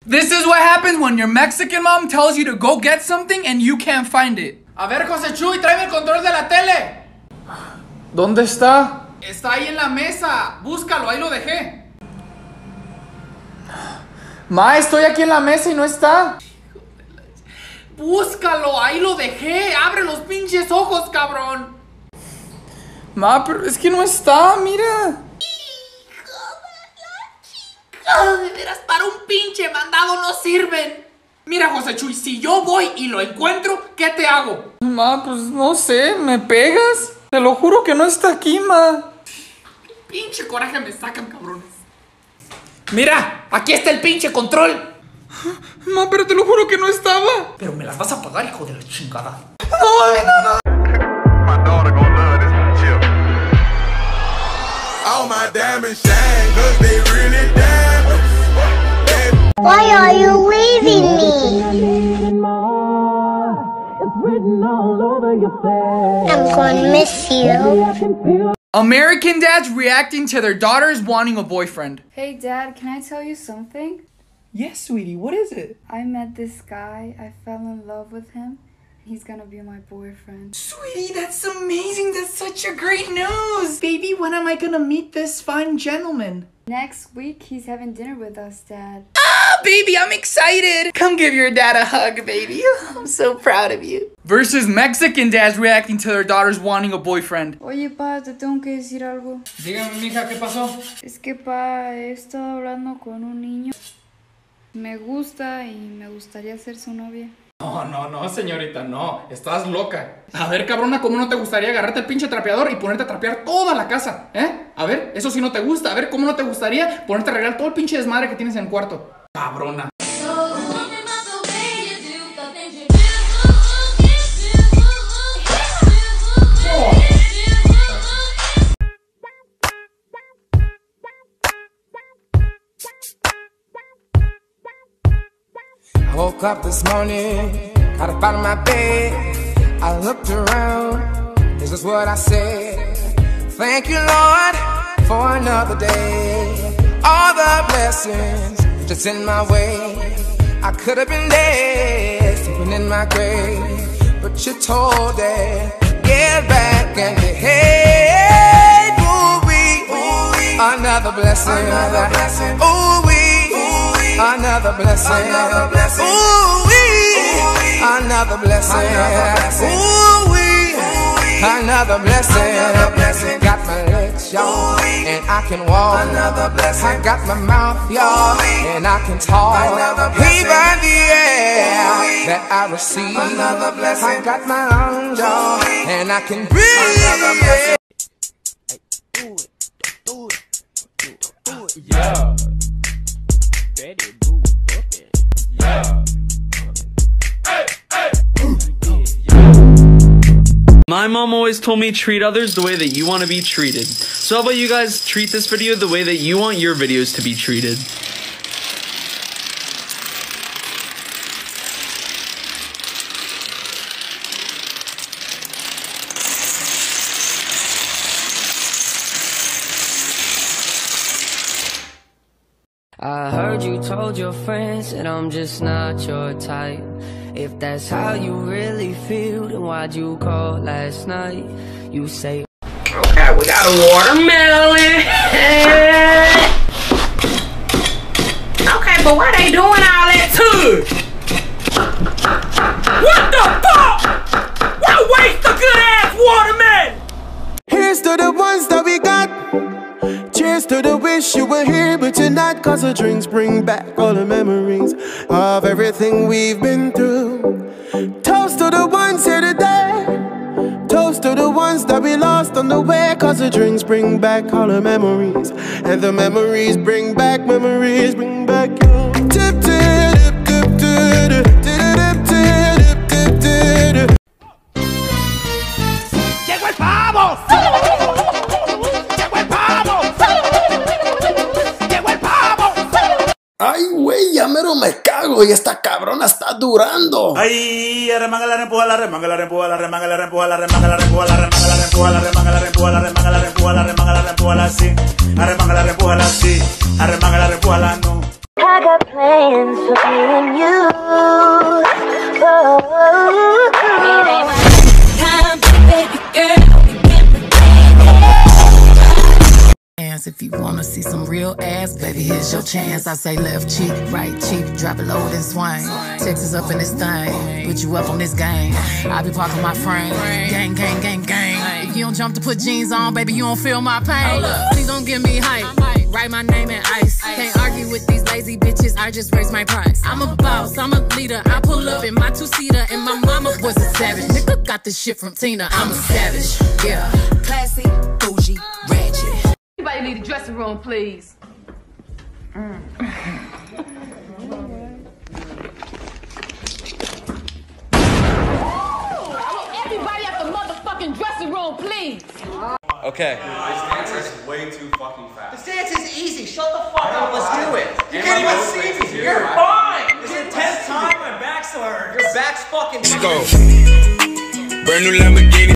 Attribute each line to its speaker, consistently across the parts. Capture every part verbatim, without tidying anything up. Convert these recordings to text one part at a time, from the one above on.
Speaker 1: This is what happens when your Mexican mom tells you to go get something and you can't find it. A ver, José Chuy, tráeme el control de la tele. ¿Dónde está? Está ahí en la mesa. Búscalo, ahí lo dejé. Ma, estoy aquí en la mesa y no está. Búscalo, ahí lo dejé. Abre los pinches ojos, cabrón. Ma, pero es que no está, mira. Oh, de veras, para un pinche mandado no sirven. Mira, José Chuy, si yo voy y lo encuentro, ¿qué te hago? Ma, pues no sé, ¿me pegas? Te lo juro que no está aquí, ma. Pinche coraje me sacan, cabrones. Mira, aquí está el pinche control. Ma, pero te lo juro que no estaba. Pero me las vas a pagar, hijo de la chingada. No, mami, no, no.
Speaker 2: All my diamonds shine, cause they really diamonds.
Speaker 3: Why are you leaving me? I'm gonna miss you.
Speaker 1: American dads reacting to their daughters wanting a boyfriend.
Speaker 4: Hey Dad, can I tell you something?
Speaker 1: Yes, sweetie, what is it?
Speaker 4: I met this guy, I fell in love with him. He's gonna be my boyfriend.
Speaker 1: Sweetie, that's amazing. That's such a great news. Baby, when am I gonna meet this fine gentleman?
Speaker 4: Next week, he's having dinner with us, Dad.
Speaker 1: Ah, baby, I'm excited. Come give your dad a hug, baby. I'm so proud of you. Versus Mexican dads reacting to their daughters wanting a boyfriend.
Speaker 4: Oye, pa, te tengo que decir algo.
Speaker 1: Dígame, mija, ¿qué pasó?
Speaker 4: Es que, pa, he estado hablando con un niño. Me gusta y me gustaría ser su novia.
Speaker 1: No, no, no, señorita, no. Estás loca. A ver, cabrona, ¿cómo no te gustaría agarrarte el pinche trapeador y ponerte a trapear toda la casa? ¿Eh? A ver, eso sí no te gusta. A ver, ¿cómo no te gustaría ponerte a arreglar todo el pinche desmadre que tienes en el cuarto? Cabrona.
Speaker 5: I woke up this morning, got up out of my bed. I looked around, this is what I said. Thank you, Lord, for another day. All the blessings just in my way. I could have been dead, sleeping in my grave, but you told Dad, get back and behave. Ooh-wee, ooh-wee, another blessing, another blessing. Ooh-wee. Another blessing, another blessing. Ooh-wee, another blessing. Ooh-wee, another blessing. Got my legs, y'all, and I can walk. Another blessing. I got my mouth, y'all, and I can talk. Even the air that I receive. Another blessing. I got my lungs, y'all, and I can breathe. Do it, do it, do it, yeah.
Speaker 6: Yeah. Hey, hey. My mom always told me treat others the way that you want to be treated. So how about you guys treat this video the way that you want your videos to be treated?
Speaker 7: I heard you told your friends that I'm just not your type. If that's how you really feel, then why'd you call last night? You say, okay, we got a watermelon. Okay, but why they doing all that too? What the fuck? Why waste a good ass watermelon?
Speaker 5: Here's to the ones that we got. Cheers to the wish you were here, but you're not. Cause the drinks bring back all the memories of everything we've been through. Toast to the ones here today. Toast to the ones that we lost on the way. Cause the drinks bring back all the memories. And the memories bring back, memories bring back you. Tip, tip, tip, tip, tip, tip, tip, tip, tip, tip.
Speaker 2: ¡Llegó el pavo!
Speaker 8: Ay, güey, ya mero me cago y esta cabrona está durando.
Speaker 2: Ay, remanga la rempuja, la remanga la rempuja, la remanga la rempuja, la remanga la rempuja, la remanga la rempuja, la remanga la rempuja, la remanga la rempuja, la remanga la rempuja, la sí. Arremanga la rempuja, la sí. Arremanga la rempuja, la no.
Speaker 9: I got plans for me and you. Oh, it ain't my time, baby girl.
Speaker 10: If you wanna see some real ass, baby, here's your chance. I say left cheek, right cheek, drop it low and swing. Texas up in this thing, put you up on this game. I be parking my frame, gang, gang, gang, gang. If you don't jump to put jeans on, baby, you don't feel my pain. Please don't give me hype, write my name in ice. Can't argue with these lazy bitches, I just raise my price. I'm a boss, I'm a leader, I pull up in my two-seater, and my mama was a savage. Nigga got this shit from Tina, I'm a savage. Yeah, classy, bougie, ratchet.
Speaker 11: Anybody leave the dressing room, please? Mm. Everybody at the motherfucking dressing room, please.
Speaker 6: Okay.
Speaker 12: This dance is way too fucking fast.
Speaker 13: This dance is easy. Shut the fuck up. Let's do it.
Speaker 12: You can't even see me.
Speaker 13: You're fine.
Speaker 12: This is the tenth time my back's hurt.
Speaker 13: Your back's fucking.
Speaker 14: Let's go. Brand new Lamborghini.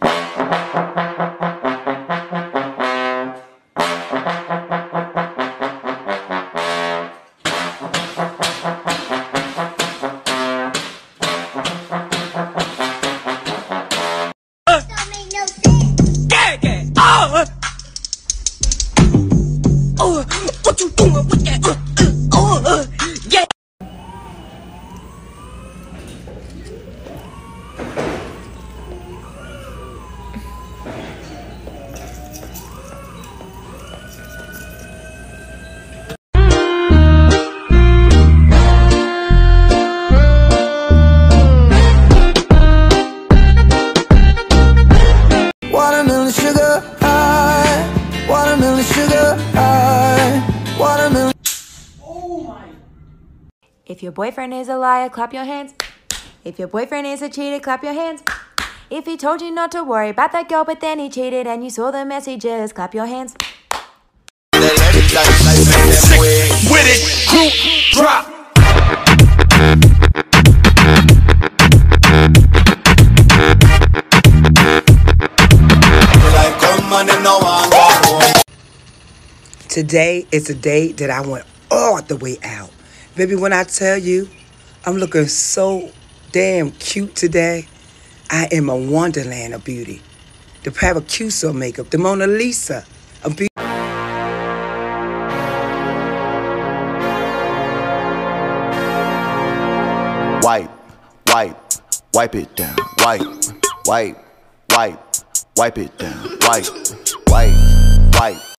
Speaker 9: What you doing with that? Uh, uh, uh, uh, yeah.
Speaker 5: Watermelon sugar high, watermelon sugar high, watermelon.
Speaker 15: Oh my. If your boyfriend is a liar, clap your hands. If your boyfriend is a cheater, clap your hands. If he told you not to worry about that girl, but then he cheated and you saw the messages, clap your hands.
Speaker 14: Sick with it, group drop.
Speaker 16: Today is a day that I went all the way out. Baby, when I tell you I'm looking so damn cute today, I am a wonderland of beauty. The Paracuse makeup, the Mona Lisa of beauty.
Speaker 17: Wipe, wipe, wipe it down. Wipe, wipe, wipe, wipe it down. Wipe, wipe, wipe.